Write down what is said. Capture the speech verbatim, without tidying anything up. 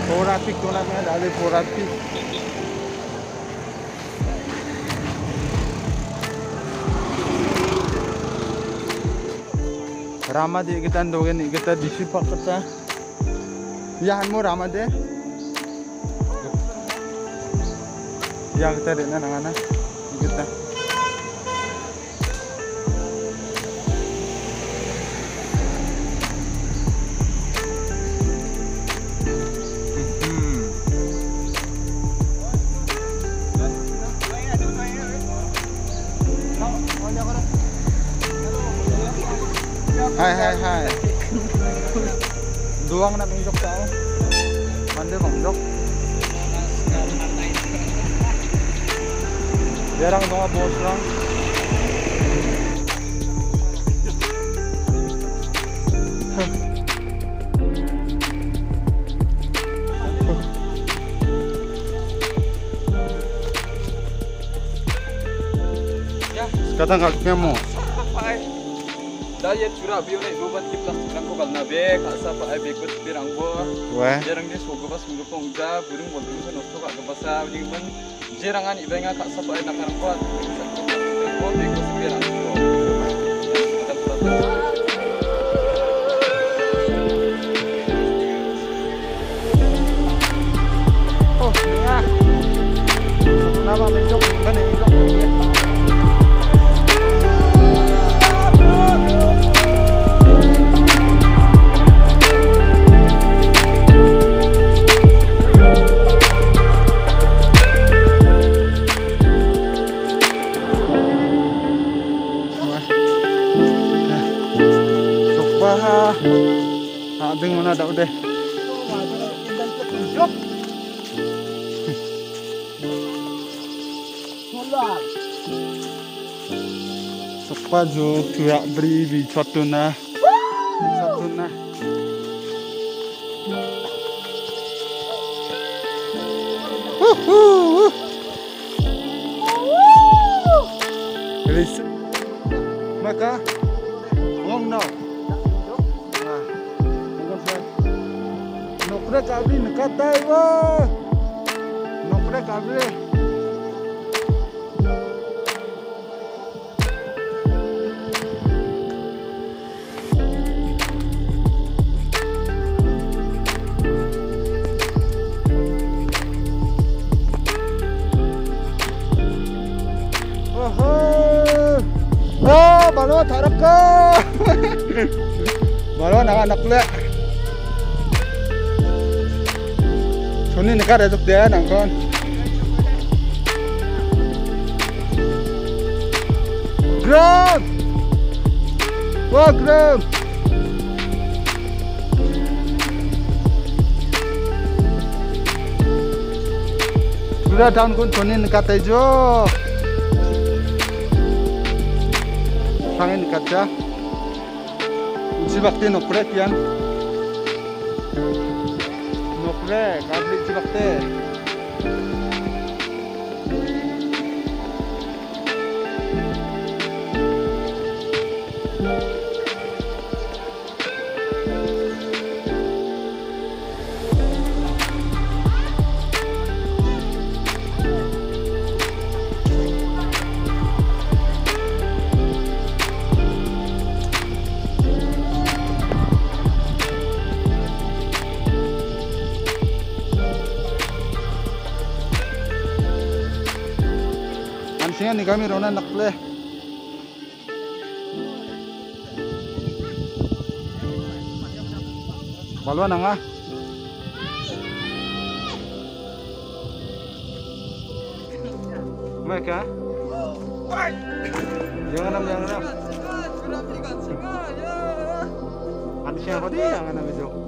Polatik tu namanya dari Polatik. Rama di kita dogen kita disipak kita. Ya hanmu Rama deh. Ya kita dena nangana kita. Hai hai hai. Duang nak minjok tau. Mande minjok. Jarang dong bos lang. Sekarang kakaknya mau. Daya curah biar naik gobat kita lang ko kalna be kasa pa ay bekot pirang bo jarang dia sogo bas mulu pongja burung boltu sa nosto ka basa di man jarangan ibenga kasa pa ay nakarang ko ko bekot pirang bo oh ya nama menjok kan ini Adeng mana dah udah. Sepaju tuak beri di satu na, satu na. Rilis, maka ngom no. Nokre kabli nekatai wah, nokre kabli. Oh, oh, balu tarak ke, balu anak-anak le. Ini nekar ada dia nangkon. Gram, wah gram. Sudah tahun kun ini nekat aja. Sangin nekat aja. Uji bakti nopret yan. Nopret, kabli uji bakti. Ansingan ni kami rona nakle. Balwa na nga. Mereka? Jangan nam jangan nam. Ansingan ko di jangan nam itu.